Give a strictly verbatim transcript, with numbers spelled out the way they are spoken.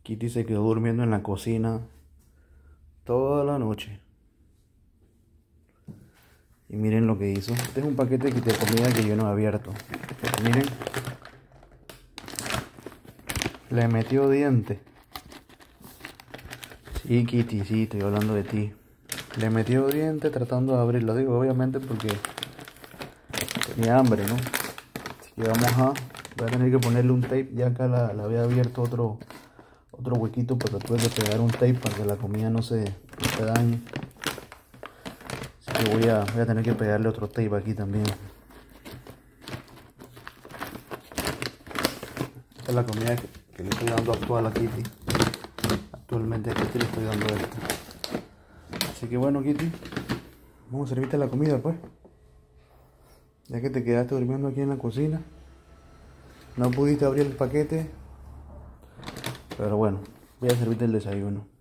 Kitty se quedó durmiendo en la cocina toda la noche. Y miren lo que hizo. Este es un paquete de comida que yo no he abierto. Miren. Le metió diente. Sí, Kitty, sí, estoy hablando de ti. Le metió diente tratando de abrirlo. Digo, obviamente porque tenía hambre, ¿no? Así que vamos a... Voy a tener que ponerle un tape. Ya acá la, la había abierto otro, otro huequito, pero tuve que pegar un tape para que la comida no se, no se dañe. Así que voy a, voy a tener que pegarle otro tape aquí también. Esta es la comida que, que le estoy dando actual a Kitty. Actualmente a Kitty le estoy dando esto. Así que bueno, Kitty, vamos a servirte la comida pues. Ya que te quedaste durmiendo aquí en la cocina. No pudiste abrir el paquete. Pero bueno, voy a servirte el desayuno.